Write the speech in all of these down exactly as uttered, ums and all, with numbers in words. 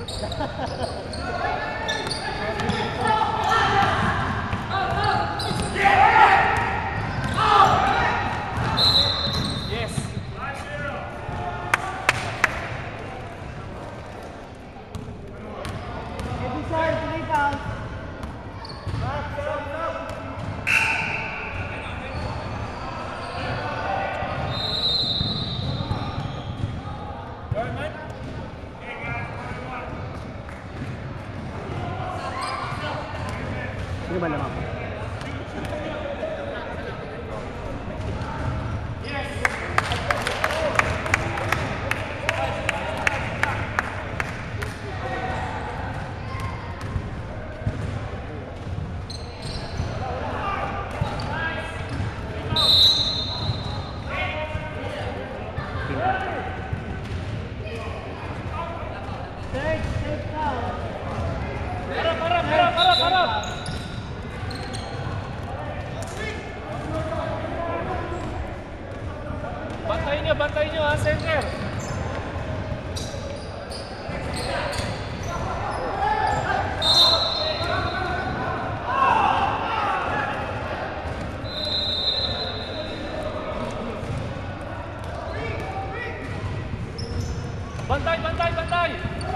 Sino ba naman po? Bantayin nyo, bantayin nyo ha, center. Bantay, bantay, bantay.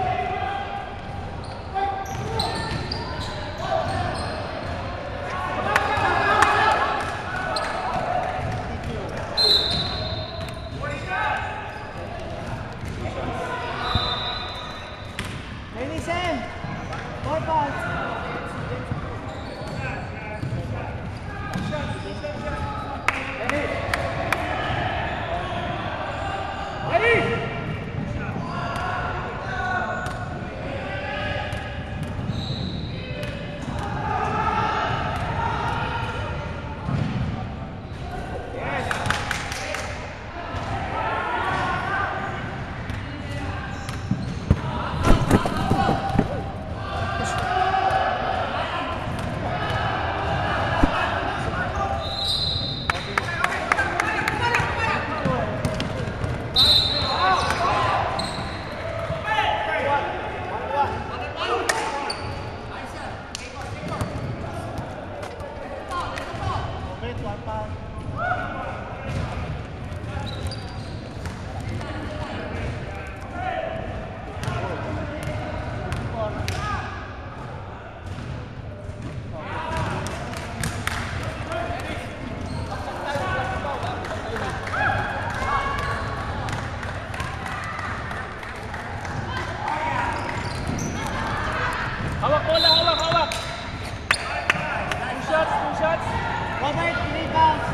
Hawak bola, hawak, hawak. Two shots, two shots. Robert, three bounce.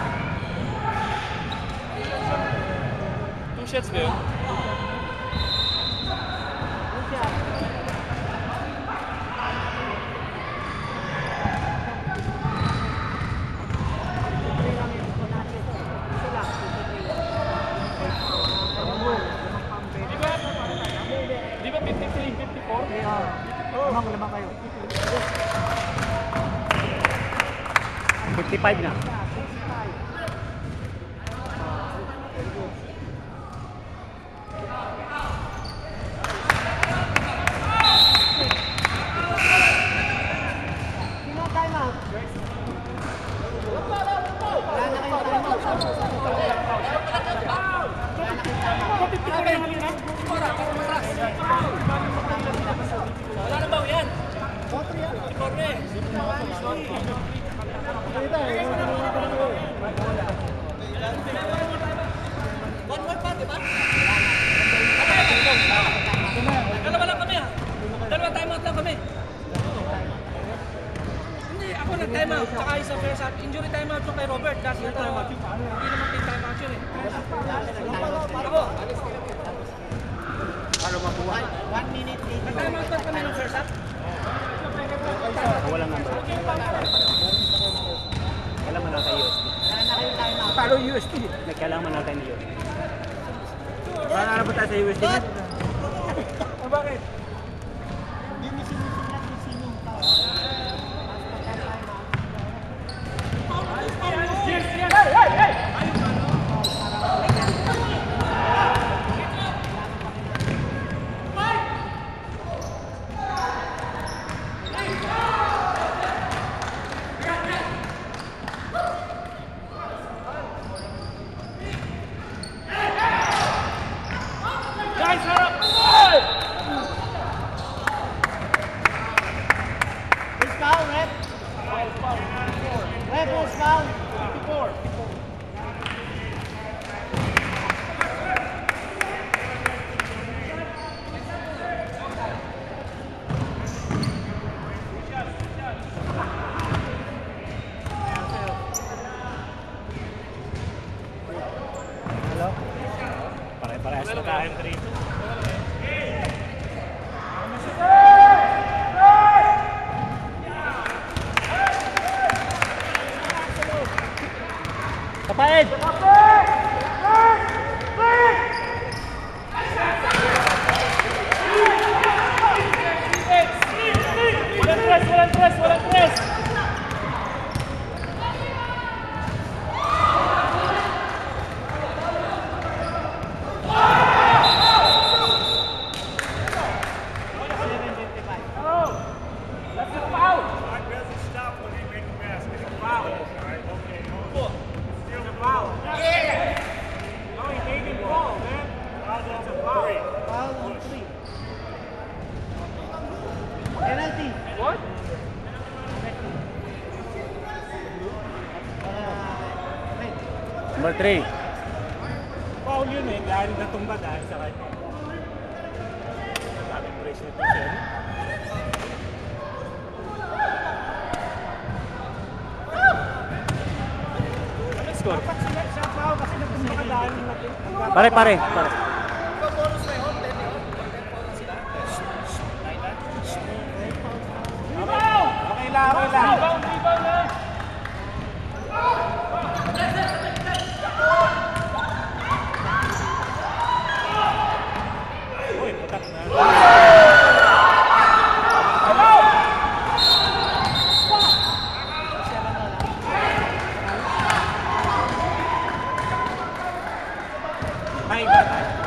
Two shots ba yun? Good job. Di ba? Di ba fifty-three, fifty-four? Lamang, lamang kayo. fifty-five na. Sino time out? Wala na kayong time out. Wala na ba yan? Corre. One more pa, di ba? Dalawa lang kami ha. Dalawa time out lang kami. Hindi, ako nag-time out. Tsaka isang first half. Injury time out yung kay Robert. Kasi ito, hindi naman team time out yun eh. Ako. Paano mabuhay? One minute eight. Nag-time out lang kami ng first half. Walang number. Kailangan lang tayo U S D. Wala na kayong time out. Paano U S D? Nagkailangan lang tayo U S D. Paano na po tayo sa U S D? Bakit? Hindi mo sinusulat kung sino yung tao. Yes, yes! Hey, hey, hey! Number three. Foul yun eh, dahil natumba dahil sa kanya. Daming brace nito siya. Score. Dapat sila siya foul kasi natumba ka dahil natin. Pare, pare, pare. Okay lang, okay lang. Uy, putak na. Ay, bata.